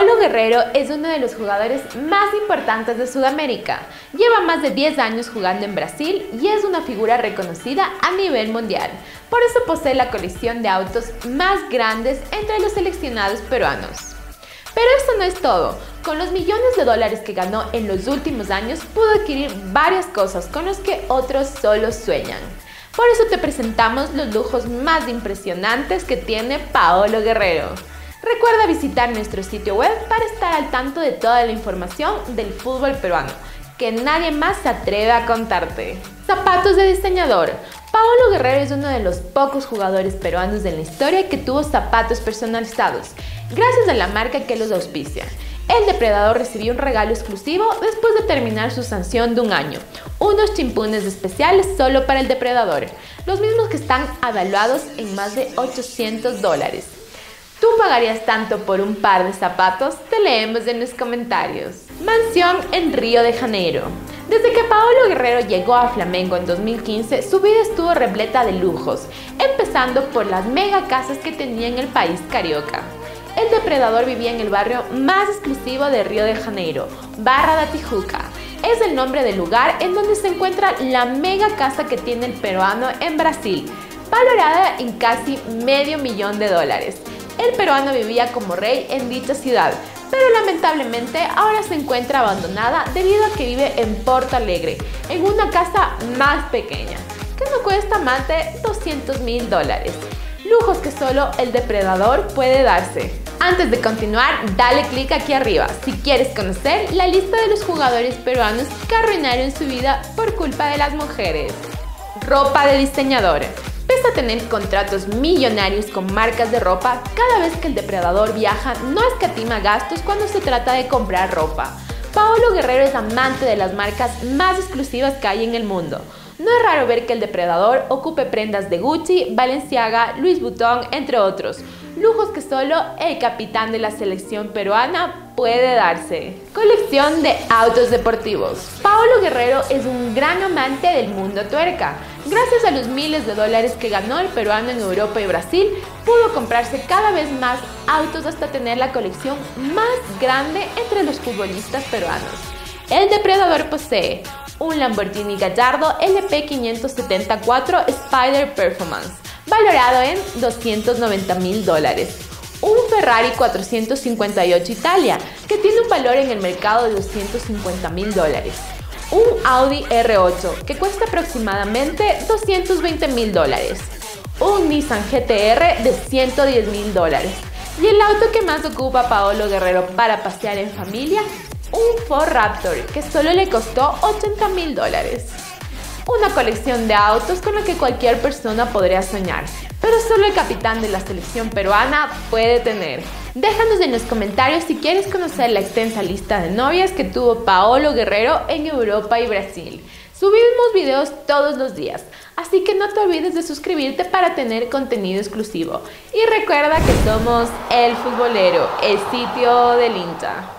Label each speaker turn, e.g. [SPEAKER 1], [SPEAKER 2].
[SPEAKER 1] Paolo Guerrero es uno de los jugadores más importantes de Sudamérica. Lleva más de 10 años jugando en Brasil y es una figura reconocida a nivel mundial. Por eso posee la colección de autos más grandes entre los seleccionados peruanos. Pero esto no es todo. Con los millones de dólares que ganó en los últimos años, pudo adquirir varias cosas con las que otros solo sueñan. Por eso te presentamos los lujos más impresionantes que tiene Paolo Guerrero. Recuerda visitar nuestro sitio web para estar al tanto de toda la información del fútbol peruano, que nadie más se atreve a contarte. Zapatos de diseñador. Paolo Guerrero es uno de los pocos jugadores peruanos de la historia que tuvo zapatos personalizados, gracias a la marca que los auspicia. El depredador recibió un regalo exclusivo después de terminar su sanción de un año, unos chimpunes especiales solo para el depredador, los mismos que están avaluados en más de $800. ¿Tú pagarías tanto por un par de zapatos? Te leemos en los comentarios. Mansión en Río de Janeiro. Desde que Paolo Guerrero llegó a Flamengo en 2015, su vida estuvo repleta de lujos, empezando por las mega casas que tenía en el país carioca. El depredador vivía en el barrio más exclusivo de Río de Janeiro, Barra da Tijuca. Es el nombre del lugar en donde se encuentra la mega casa que tiene el peruano en Brasil, valorada en casi $500,000. El peruano vivía como rey en dicha ciudad, pero lamentablemente ahora se encuentra abandonada debido a que vive en Porto Alegre, en una casa más pequeña, que no cuesta más de $200,000. Lujos que solo el depredador puede darse. Antes de continuar, dale clic aquí arriba si quieres conocer la lista de los jugadores peruanos que arruinaron su vida por culpa de las mujeres. Ropa de diseñador. Pese a tener contratos millonarios con marcas de ropa, cada vez que el depredador viaja no escatima gastos cuando se trata de comprar ropa. Paolo Guerrero es amante de las marcas más exclusivas que hay en el mundo. No es raro ver que el depredador ocupe prendas de Gucci, Balenciaga, Louis Vuitton, entre otros. Lujos que solo el capitán de la selección peruana puede darse. Colección de autos deportivos. Paolo Guerrero es un gran amante del mundo tuerca. Gracias a los miles de dólares que ganó el peruano en Europa y Brasil, pudo comprarse cada vez más autos hasta tener la colección más grande entre los futbolistas peruanos. El depredador posee un Lamborghini Gallardo LP574 Spider Performance, valorado en $290,000. Un Ferrari 458 Italia, que tiene un valor en el mercado de $250,000. Un Audi R8, que cuesta aproximadamente $220,000. Un Nissan GT-R de $110,000. Y el auto que más ocupa Paolo Guerrero para pasear en familia, un Ford Raptor, que solo le costó $80,000. Una colección de autos con la que cualquier persona podría soñar, pero solo el capitán de la selección peruana puede tener. Déjanos en los comentarios si quieres conocer la extensa lista de novias que tuvo Paolo Guerrero en Europa y Brasil. Subimos videos todos los días, así que no te olvides de suscribirte para tener contenido exclusivo. Y recuerda que somos El Futbolero, el sitio del hincha.